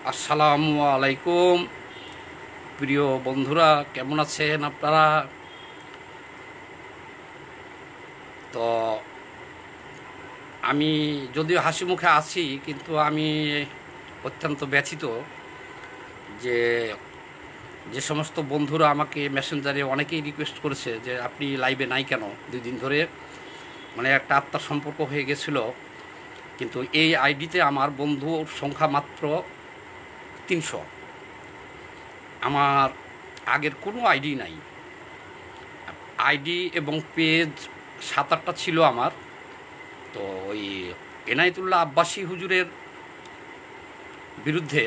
আসসালামু আলাইকুম। প্রিয় বন্ধুরা, কেমন আছেন আপনারা? তো আমি যদিও হাসি মুখে আছি, কিন্তু আমি অত্যন্ত ব্যথিত যে যে সমস্ত বন্ধুরা আমাকে মেসেঞ্জারে অনেকেই রিকোয়েস্ট করেছে যে আপনি লাইভে নাই কেন 2 দিন ধরে। মানে একটা আত্মার সম্পর্ক হয়ে গেছিল, কিন্তু এই আইডিতে আমার বন্ধুর সংখ্যা মাত্র 300। আমার আগের কোনো আইডি নাই। আইডি এবং পেজ 7-8টা ছিল আমার। তো ওই এনায়েতুল্লাহ আব্বাসী হুজুরের বিরুদ্ধে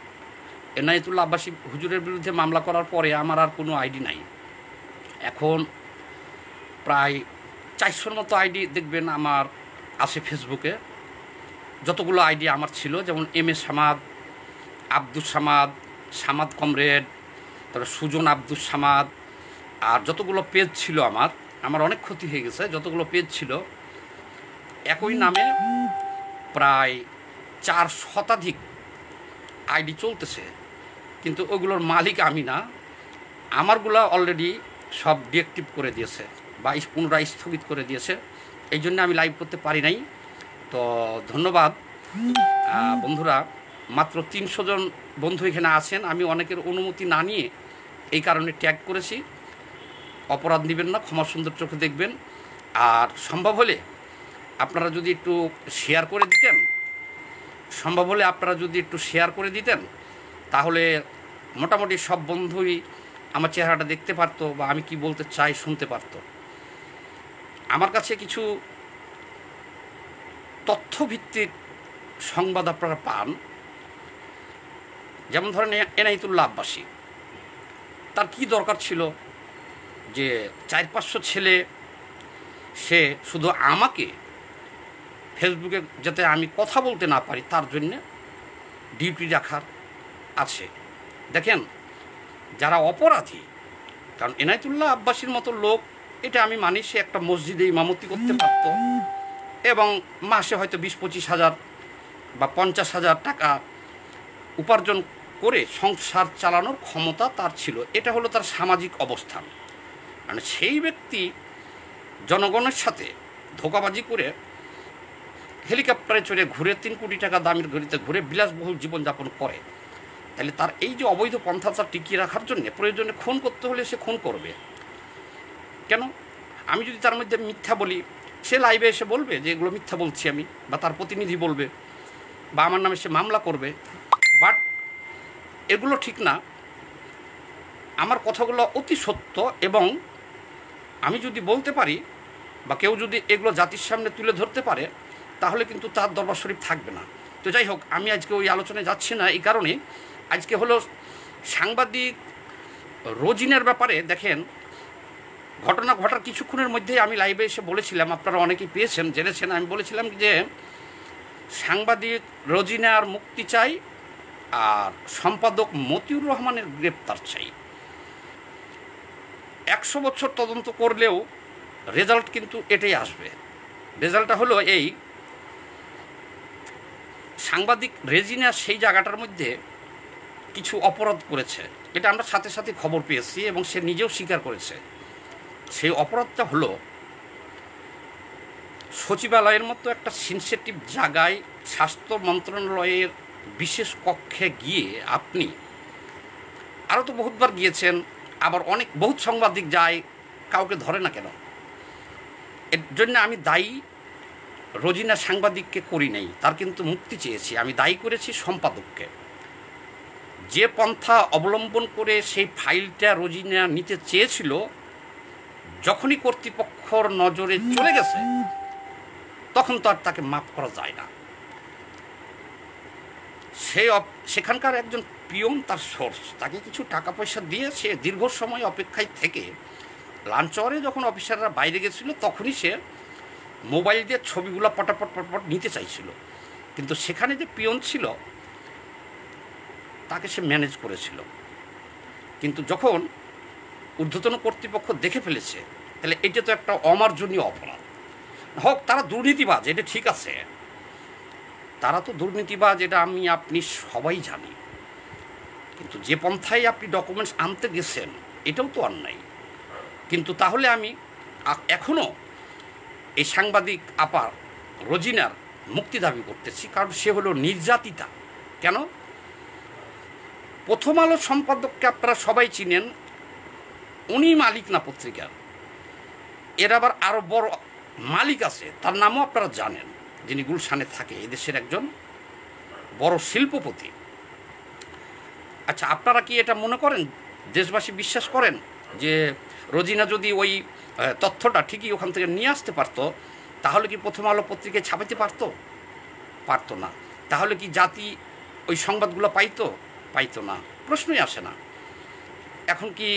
মামলা করার পরে আমার আর কোনো আইডি নাই। এখন প্রায় 400-র মতো আইডি দেখবেন আমার আছে ফেসবুকে। যতগুলো আইডি আমার ছিল, যেমন M A Samad, Abdus Samad, Samad comrade, তারপরে সুজন আব্দুস সামাদ, আর যতগুলো পেজ ছিল আমার অনেক ক্ষতি হয়ে গেছে। যতগুলো পেজ ছিল একই নামে প্রায় 4 শতাধিক আইডি চলতেছে, কিন্তু ওগুলোর মালিক আমি না। আমারগুলো অলরেডি সব ডিঅ্যাক্টিভ করে দিয়েছে বা পুনরায় স্থগিত করে দিয়েছে। এই জন্য আমি লাইভ করতে পারি নাই। তো ধন্যবাদ বন্ধুরা। মাত্র 300 জন বন্ধু এখানে আছেন। আমি অনেকের অনুমতি না নিয়ে এই কারণে ট্যাগ করেছি। অপরাধ নেবেন না, ক্ষমা সুন্দর চোখে দেখবেন। আর সম্ভব হলে আপনারা যদি একটু শেয়ার করে দিতেন, তাহলে মোটামুটি সব বন্ধুই আমার চেহারাটা দেখতে পারতো বা আমি কি বলতে চাই শুনতে পারতো। আমার কাছে কিছু তথ্যভিত্তিক সংবাদ আপনারা পান। যেমন ধরেন এনায়েতুল্লাহ আব্বাসী, তার কি দরকার ছিল যে 400-500 ছেলে সে শুধু আমাকে ফেসবুকে যাতে আমি কথা বলতে না পারি তার জন্যে ডিউটি রাখার আছে। দেখেন, যারা অপরাধী, কারণ এনায়েতুল্লাহ আব্বাসীর মতো লোক, এটা আমি মানি, সে একটা মসজিদে ইমামতি করতে পারত এবং মাসে হয়তো 20-25 হাজার বা 50,000 টাকা উপার্জন করে সংসার চালানোর ক্ষমতা তার ছিল। এটা হলো তার সামাজিক অবস্থান। মানে সেই ব্যক্তি জনগণের সাথে ধোঁকাবাজি করে হেলিকপ্টারে চড়ে ঘুরে 3 কোটি টাকা দামের গাড়িতে ঘুরে বিলাসবহুল জীবনযাপন করে, তাহলে তার এই যে অবৈধ পন্থাটা টিকিয়ে রাখার জন্য প্রয়োজনে খুন করতে হলে সে খুন করবে কেন? আমি যদি তার মধ্যে মিথ্যা বলি, সে লাইভে এসে বলবে যে এগুলো মিথ্যা বলছি আমি, বা তার প্রতিনিধি বলবে, বা আমার নামে সে মামলা করবে। বাট এগুলো ঠিক না। আমার কথাগুলো অতি সত্য, এবং আমি যদি বলতে পারি বা কেউ যদি এগুলো জাতির সামনে তুলে ধরতে পারে, তাহলে কিন্তু তার দরবার শরীফ থাকবে না। তো যাই হোক, আমি আজকে ওই আলোচনায় যাচ্ছি না। এই কারণে আজকে হলো সাংবাদিক রোজিনের ব্যাপারে। দেখেন, ঘটনা ঘটার কিছুক্ষণের মধ্যেই আমি লাইভে এসে বলেছিলাম, আপনারা অনেকেই পেয়েছেন, জেনেছেন। আমি বলেছিলাম যে সাংবাদিক রোজিনার মুক্তি চাই, আর সম্পাদক মতিউর রহমানের গ্রেপ্তার চাই। 100 বছর তদন্ত করলেও রেজাল্ট কিন্তু এটাই আসবে। রেজাল্টটা হলো এই, সাংবাদিক রেজিনা সেই জায়গাটার মধ্যে কিছু অপরাধ করেছে। এটা আমরা সাথে সাথে খবর পেয়েছি এবং সে নিজেও স্বীকার করেছে। সেই অপরাধটা হলো সচিবালয়ের মতো একটা সেনসিটিভ জায়গায়, স্বাস্থ্য মন্ত্রণালয়ের বিশেষ কক্ষে গিয়ে আপনি, আরও তো বহুতবার গিয়েছেন, আবার বহুত সাংবাদিক যায়, কাউকে ধরে না কেন? এর জন্য আমি দায়ী রোজিনা সাংবাদিককে করি নাই, তার কিন্তু মুক্তি চেয়েছি। আমি দায়ী করেছি সম্পাদককে। যে পন্থা অবলম্বন করে সেই ফাইলটা রোজিনা নিতে চেয়েছিল, যখনই কর্তৃপক্ষর নজরে চলে গেছে, তখন তো আর তাকে মাফ করা যায় না। সেখানকার একজন পিয়ন, তার সোর্স, তাকে কিছু টাকা পয়সা দিয়ে সে দীর্ঘ সময় অপেক্ষায় থেকে লাঞ্চ আওয়ারে যখন অফিসাররা বাইরে গেছিল, তখনই সে মোবাইল দিয়ে ছবিগুলো পটাপট পটপট নিতে চাইছিল। কিন্তু সেখানে যে পিয়ন ছিল, তাকে সে ম্যানেজ করেছিল। কিন্তু যখন ঊর্ধ্বতন কর্তৃপক্ষ দেখে ফেলেছে, তাহলে এটা তো একটা অমার্জনীয় অপরাধ। হোক তারা দুর্নীতিবাজ, এটা ঠিক আছে, তারা তো দুর্নীতিবাজ, এটা আমি আপনি সবাই জানি। কিন্তু যে পন্থায় আপনি ডকুমেন্টস আনতে গেছেন এটাও তো অন্যায়। কিন্তু তাহলে আমি এখনও এই সাংবাদিক আপার রোজিনার মুক্তি দাবি করতেছি, কারণ সে হলো নির্যাতিতা। কেন? প্রথম আলো সম্পাদককে আপনারা সবাই চিনেন, উনি মালিক না পত্রিকার। এর আবার আরও বড় মালিক আছে, তার নামও আপনারা জানেন, যিনি গুলশানে থাকে, এদেশের একজন বড় শিল্পপতি। আচ্ছা, আপনারা কি এটা মনে করেন, দেশবাসী বিশ্বাস করেন যে রোজিনা যদি ওই তথ্যটা ঠিকই ওখান থেকে নিয়ে আসতে পারতো, তাহলে কি প্রথম আলো পত্রিকায় ছাপাইতে পারতো না? তাহলে কি জাতি ওই সংবাদগুলো পাইতো না? প্রশ্নই আসে না। এখন কি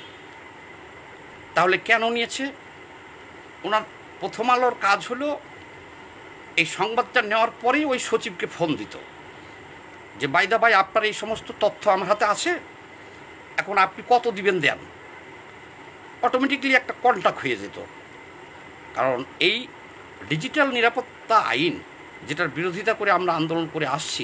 তাহলে কেন নিয়েছে? ওনার প্রথম আলোর কাজ হলো এই সংবাদটা নেওয়ার পরেই ওই সচিবকে ফোন দিত যে বাইদা ভাই, আপনার এই সমস্ত তথ্য আমার হাতে আছে, এখন আপনি কত দিবেন দেন। অটোমেটিকলি একটা কন্ট্যাক্ট হয়ে যেত। কারণ এই ডিজিটাল নিরাপত্তা আইন, যেটার বিরোধিতা করে আমরা আন্দোলন করে আসছি,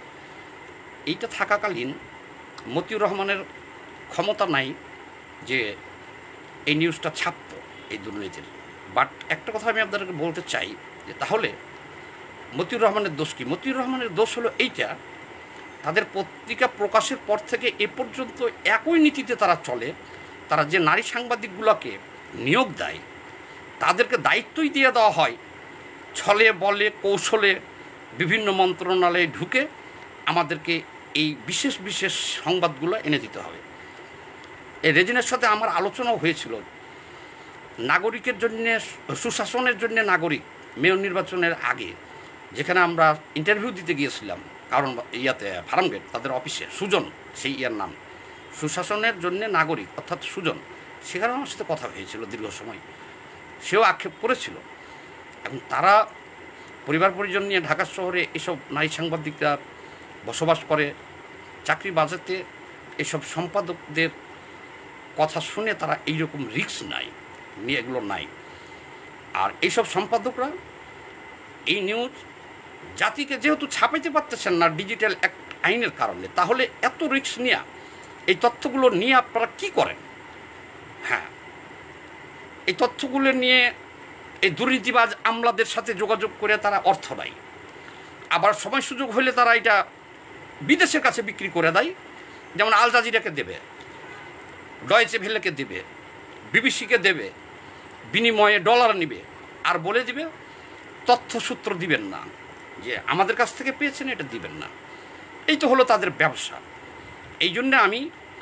এইটা থাকাকালীন মতিউর রহমানের ক্ষমতা নাই যে এই নিউজটা ছাপত এই দুর্নীতির। বাট একটা কথা আমি আপনাদেরকে বলতে চাই যে তাহলে মতিউর রহমানের দোষ কী? মতিউর রহমানের দোষ হলো এইটা, তাদের পত্রিকা প্রকাশের পর থেকে এ পর্যন্ত একই নীতিতে তারা চলে। তারা যে নারী সাংবাদিকগুলোকে নিয়োগ দেয়, তাদেরকে দায়িত্বই দিয়ে দেওয়া হয় ছলে বলে কৌশলে বিভিন্ন মন্ত্রণালয়ে ঢুকে আমাদেরকে এই বিশেষ বিশেষ সংবাদগুলো এনে দিতে হবে। এই রেজিনার সাথে আমার আলোচনাও হয়েছিল, নাগরিকের জন্য, সুশাসনের জন্য নাগরিক, মেয়র নির্বাচনের আগে, যেখানে আমরা ইন্টারভিউ দিতে গিয়েছিলাম, কারণ ফার্মগেট তাদের অফিসে, সুজন সেই ইয়ার নাম, সুশাসনের জন্য নাগরিক অর্থাৎ সুজন, সেখানে আমার সাথে কথা হয়েছিল দীর্ঘ সময়। সেও আক্ষেপ করেছিল। এখন তারা পরিবার পরিজন নিয়ে ঢাকা শহরে এসব নারী সাংবাদিকরা বসবাস করে, চাকরি বাজাতে এসব সম্পাদকদের কথা শুনে তারা এইরকম রিস্ক নিয়ে এগুলো নাই। আর এইসব সম্পাদকরা এই নিউজ জাতিকে যেহেতু ছাপাইতে পারতেছেন না ডিজিটাল অ্যাক্ট আইনের কারণে, তাহলে এত রিস্ক নিয়ে এই তথ্যগুলো নিয়ে আপনারা কি করেন? হ্যাঁ, এই তথ্যগুলো নিয়ে এই দুর্নীতিবাজ আমলাদের সাথে যোগাযোগ করে তারা অর্থ দেয়, আবার সময় সুযোগ হলে তারা এটা বিদেশের কাছে বিক্রি করে দেয়। যেমন আল জাজিরাকে দেবে, ডয়েচে ভেলেকে দেবে, বিবিসিকে দেবে, বিনিময়ে ডলার নেবে, আর বলে দিবে তথ্যসূত্র দিবেন না, যে আমাদের কাছ থেকে পেয়েছেন এটা দিবেন না। এই তো হলো তাদের ব্যবসা। এই জন্যে আমি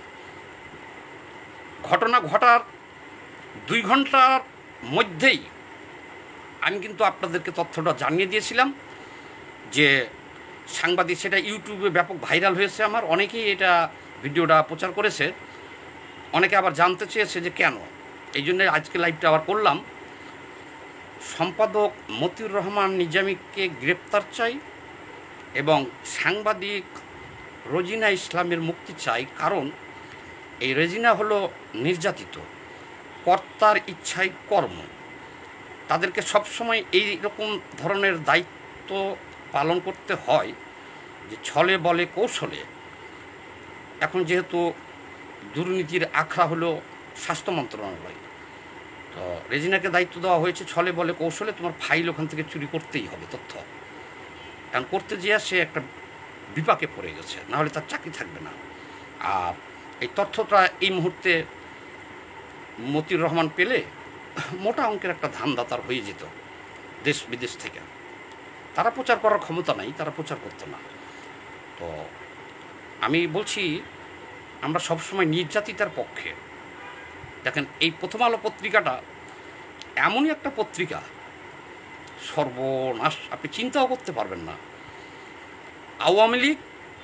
ঘটনা ঘটার 2 ঘন্টার মধ্যেই আমি কিন্তু আপনাদেরকে তথ্যটা জানিয়ে দিয়েছিলাম যে সাংবাদিক, সেটা ইউটিউবে ব্যাপক ভাইরাল হয়েছে, আমার অনেকেই এটা ভিডিওটা প্রচার করেছে, অনেকে আবার জানতে চেয়েছে যে কেন। এই জন্য আজকে লাইভটা আবার করলাম। সম্পাদক মতিউর রহমান নিজামীকে গ্রেপ্তার চাই এবং সাংবাদিক রোজিনা ইসলামের মুক্তি চাই। কারণ এই রোজিনা হলো নির্যাতিত, কর্তার ইচ্ছায় কর্ম। তাদেরকে সবসময় এই রকম ধরনের দায়িত্ব পালন করতে হয় যে ছলে বলে কৌশলে। এখন যেহেতু দুর্নীতির আখড়া হলো স্বাস্থ্য মন্ত্রণালয়, তো রেজিনাকে দায়িত্ব দেওয়া হয়েছে ছলে বলে কৌশলে তোমার ফাইল ওখান থেকে চুরি করতেই হবে তথ্য। কারণ করতে যেয়ে সে একটা বিপাকে পড়ে গেছে, নাহলে তার চাকরি থাকবে না। আর এই তথ্যটা এই মুহূর্তে মতিউর রহমান পেলে মোটা অঙ্কের একটা ধান্দা তার হয়ে যেত দেশ বিদেশ থেকে। তারা প্রচার করার ক্ষমতা নাই, তারা প্রচার করতো না। তো আমি বলছি, আমরা সবসময় নির্যাতিতার পক্ষে। দেখেন, এই প্রথম আলো পত্রিকাটা এমনই একটা পত্রিকা, সর্বনাশ, আপনি চিন্তাও করতে পারবেন না। আওয়ামী লীগ,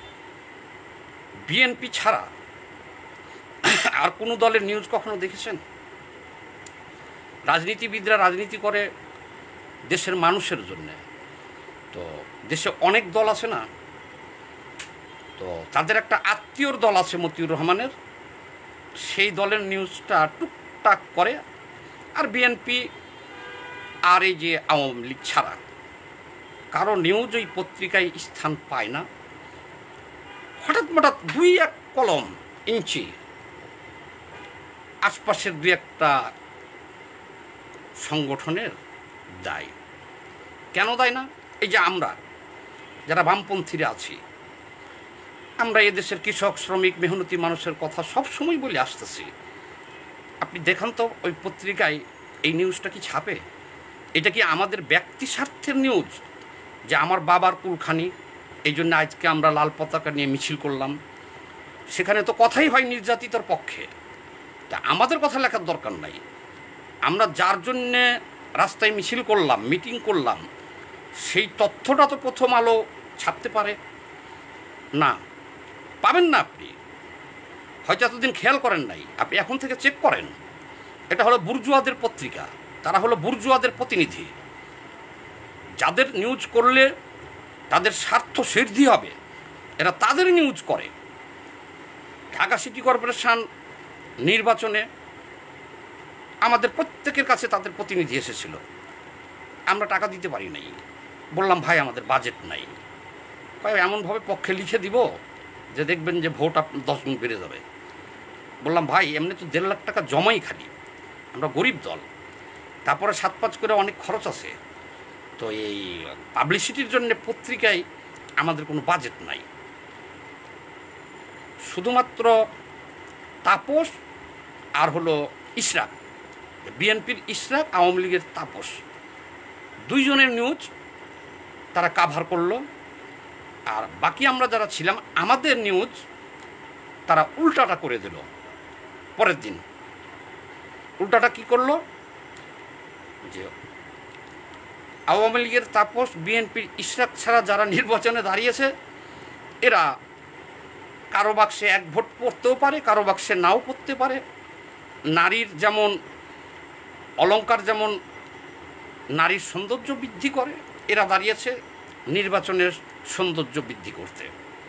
বিএনপি ছাড়া আর কোনো দলের নিউজ কখনো দেখেছেন? রাজনীতিবিদরা রাজনীতি করে দেশের মানুষের জন্যে। তো দেশে অনেক দল আছে না, তো তাদের একটা আত্মীয়র দল আছে মতিউর রহমানের, সেই দলের নিউজটা টুকটাক করে। আর বিএনপি আর এই যে আওয়ামী লীগ ছাড়া কারো নিউজ ওই পত্রিকায় স্থান পায় না। হঠাৎ 2-1 কলম ইঞ্চি আশপাশের 2-1টা সংগঠনের দায়। কেন দায় না? এই যে আমরা যারা বামপন্থীরা আছি, আমরা এদেশের কৃষক, শ্রমিক, মেহনতি মানুষের কথা সবসময় বলে আসতেছি। আপনি দেখান তো ওই পত্রিকায় এই নিউজটা কি ছাপে? এটা কি আমাদের ব্যক্তি স্বার্থের নিউজ যে আমার বাবার কুলখানি, এই জন্য আজকে আমরা লাল পতাকা নিয়ে মিছিল করলাম? সেখানে তো কথাই হয় নির্যাতিতার পক্ষে। তা আমাদের কথা লেখার দরকার নাই। আমরা যার জন্যে রাস্তায় মিছিল করলাম, মিটিং করলাম, সেই তথ্যটা তো প্রথম আলো ছাপতে পারে না। পাবেন না আপনি, হয়তো এতদিন খেয়াল করেন নাই, আপনি এখন থেকে চেক করেন। এটা হলো বুর্জুয়াদের পত্রিকা, তারা হলো বুর্জুয়াদের প্রতিনিধি। যাদের নিউজ করলে তাদের স্বার্থ সিদ্ধি হবে, এরা তাদের নিউজ করে। ঢাকা সিটি কর্পোরেশন নির্বাচনে আমাদের প্রত্যেকের কাছে তাদের প্রতিনিধি এসেছিল। আমরা টাকা দিতে পারি নাই, বললাম ভাই আমাদের বাজেট নাই। এমনভাবে পক্ষে লিখে দিব যে দেখবেন যে ভোট 10 গুণ বেড়ে যাবে। বললাম ভাই এমনি তো 1.5 লাখ টাকা জমাই খালি, আমরা গরিব দল, তারপরে 7-5 করে অনেক খরচ আছে, তো এই পাবলিসিটির জন্য পত্রিকায় আমাদের কোনো বাজেট নাই। শুধুমাত্র তাপস আর হলো ইশরাক, বিএনপির ইশরাক, আওয়ামী লীগের তাপস, 2 জনের নিউজ তারা কাভার করলো। আর বাকি আমরা যারা ছিলাম, আমাদের নিউজ তারা উল্টাটা করে দিল। পরের দিন উল্টাটা কি করলো যে আওয়ামী লীগের তাপস, বিএনপির ইশরাক ছাড়া যারা নির্বাচনে দাঁড়িয়েছে, এরা কারো বাক্সে 1 ভোট পড়তেও পারে, কারো বাক্সে নাও পড়তে পারে। নারীর যেমন অলংকার, যেমন নারীর সৌন্দর্য বৃদ্ধি করে, এরা দাঁড়িয়েছে নির্বাচনের সৌন্দর্য বৃদ্ধি করতে।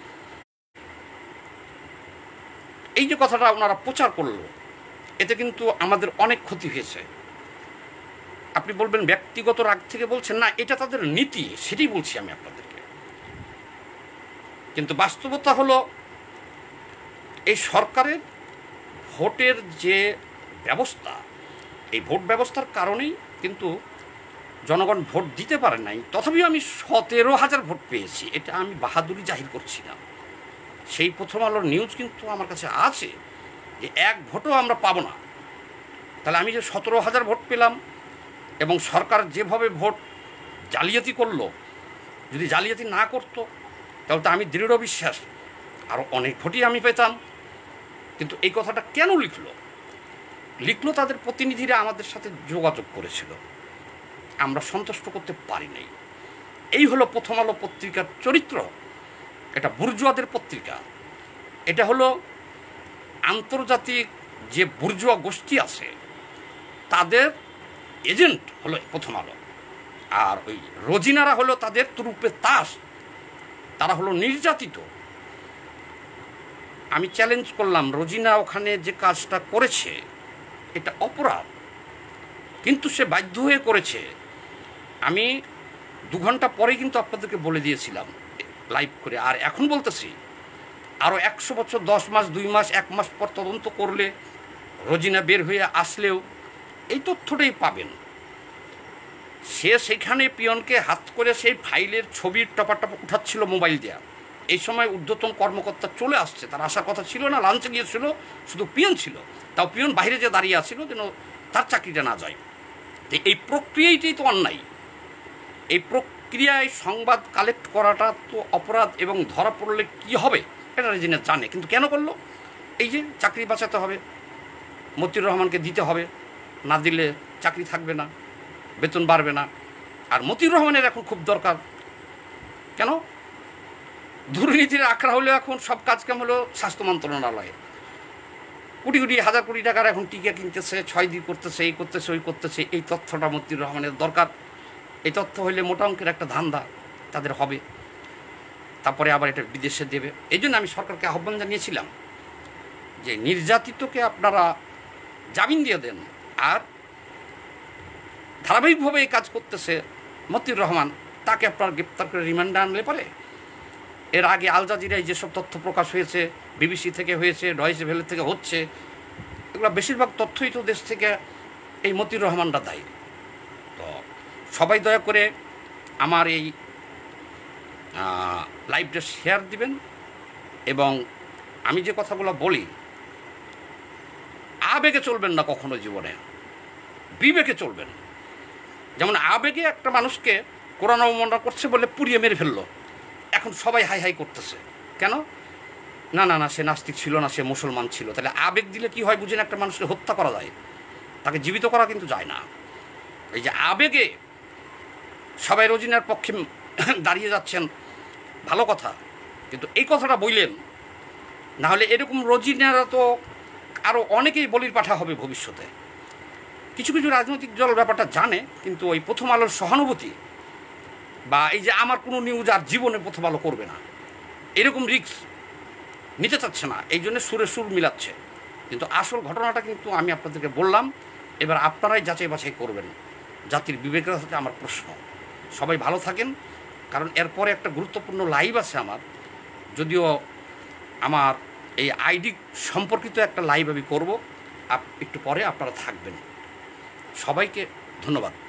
এই যে কথাটা ওনারা প্রচার করলো, এতে কিন্তু আমাদের অনেক ক্ষতি হয়েছে। আপনি বলবেন ব্যক্তিগত রাগ থেকে বলছেন, না এটা তাদের নীতি, সেটাই বলছি আমি আপনাদেরকে। কিন্তু বাস্তবতা হলো এই সরকারের ভোটের যে ব্যবস্থা, এই ভোট ব্যবস্থার কারণেই কিন্তু জনগণ ভোট দিতে পারে নাই। তথাপিও আমি 17,000 ভোট পেয়েছি, এটা আমি বাহাদুরি জাহির করছি না। সেই প্রথম আলোর নিউজ কিন্তু আমার কাছে আছে যে 1 ভোটও আমরা পাবো না। তাহলে আমি যে 17,000 ভোট পেলাম, এবং সরকার যেভাবে ভোট জালিয়াতি করলো, যদি জালিয়াতি না করতো তাহলে তো আমি দৃঢ় বিশ্বাস আরও অনেক ভোটই আমি পেতাম। কিন্তু এই কথাটা কেন লিখলো তাদের প্রতিনিধিরা আমাদের সাথে যোগাযোগ করেছিল, আমরা সন্তুষ্ট করতে পারি নাই। এই হলো প্রথম আলো পত্রিকার চরিত্র। এটা বুর্জুয়াদের পত্রিকা, এটা হলো আন্তর্জাতিক যে বুর্জুয়া গোষ্ঠী আছে তাদের এজেন্ট হলো প্রথম আলো। আর ওই রোজিনারা হলো তাদের তুরুপে তাস, তারা হলো নির্যাতিত। আমি চ্যালেঞ্জ করলাম, রোজিনা ওখানে যে কাজটা করেছে এটা অপরাধ, কিন্তু সে বাধ্য হয়ে করেছে। আমি 2 ঘন্টা পরে কিন্তু আপনাদেরকে বলে দিয়েছিলাম লাইভ করে, আর এখন বলতেছি আরও 100 বছর, 10 মাস, 2 মাস, 1 মাস পর তদন্ত করলে রোজিনা বের হয়ে আসলেও এই তথ্যটাই পাবেন। সে সেখানে পিয়নকে হাত করে সেই ফাইলের ছবির টপা উঠাচ্ছিল মোবাইল দেওয়া। এই সময় ঊর্ধ্বতন কর্মকর্তা চলে আসছে, তার আসার কথা ছিল না, লাঞ্চে গিয়েছিল, শুধু পিয়ন ছিল। তাও পিয়ন বাইরে যে দাঁড়িয়ে আছিল যেন তার চাকরিটা না যায়। এই প্রক্রিয়াটাই তো অন্যায়। এই প্রক্রিয়ায় সংবাদ কালেক্ট করাটা তো অপরাধ, এবং ধরা পড়লে কি হবে এটা রেজিনা জানে। কিন্তু কেন করলো? এই যে চাকরি বাঁচাতে হবে, মতিউর রহমানকে দিতে হবে, না দিলে চাকরি থাকবে না, বেতন বাড়বে না। আর মতিউর রহমানের এখন খুব দরকার। কেন? দুর্নীতির আখড়া হলো এখন সব কাজ কাম হলো স্বাস্থ্য মন্ত্রণালয়ে, কোটি হাজার কোটি টাকার এখন টিকা কিনতেছে, 6 দিন করতেছে, এই করতেছে, ওই করতেছে। এই তথ্যটা মতিউর রহমানের দরকার। এই তথ্য হইলে মোটা অঙ্কের একটা ধান্দা তাদের হবে, তারপরে আবার এটা বিদেশে দেবে। এই জন্য আমি সরকারকে আহ্বান জানিয়েছিলাম যে নির্যাতিতকে আপনারা জামিন দিয়ে দেন। আর ধারাবাহিকভাবে এই কাজ করতেছে মতিউর রহমান, তাকে আপনার গ্রেপ্তার করে রিমান্ডে আনলে পারে। এর আগে আল জাজিরায় যেসব তথ্য প্রকাশ হয়েছে, বিবিসি থেকে হয়েছে, ডয়েচে ভেলে থেকে হচ্ছে, এগুলো বেশিরভাগ তথ্যই তো দেশ থেকে এই মতিউর রহমানরা দেয়। তো সবাই দয়া করে আমার এই লাইভটা শেয়ার দিবেন, এবং আমি যে কথাগুলো বলি, আবেগে চলবেন না কখনো জীবনে, বিবেকে চলবেন। যেমন আবেগে একটা মানুষকে কোরআন অবমাননা করছে বলে পুড়িয়ে মেরে ফেললো, এখন সবাই হাই হাই করতেছে কেন? না না না, সে নাস্তিক ছিল না, সে মুসলমান ছিল। তাহলে আবেগ দিলে কি হয় বুঝেন? একটা মানুষকে হত্যা করা যায়, তাকে জীবিত করা কিন্তু যায় না। এই যে আবেগে সবাই রোজিনার পক্ষে দাঁড়িয়ে যাচ্ছেন, ভালো কথা, কিন্তু এই কথাটা বললেন না হলে এরকম রোজিনারা তো আরও অনেকেই বলির পাঠা হবে ভবিষ্যতে। কিছু কিছু রাজনৈতিক দল ব্যাপারটা জানে, কিন্তু ওই প্রথম আলোর সহানুভূতি বা এই যে আমার কোনো নিউজ আর জীবনে প্রথম আলো করবে না, এরকম রিস্ক নিতে চাচ্ছে না, এই জন্য সুরে সুর মিলাচ্ছে। কিন্তু আসল ঘটনাটা কিন্তু আমি আপনাদেরকে বললাম, এবার আপনারাই যাচাই বাছাই করবেন। জাতির বিবেকের সাথে আমার প্রশ্ন। সবাই ভালো থাকেন, কারণ এরপরে একটা গুরুত্বপূর্ণ লাইভ আছে আমার, যদিও আমার এই আইডি সম্পর্কিত একটা লাইভ আমি করব, একটু পরে আপনারা থাকবেন। সবাইকে ধন্যবাদ।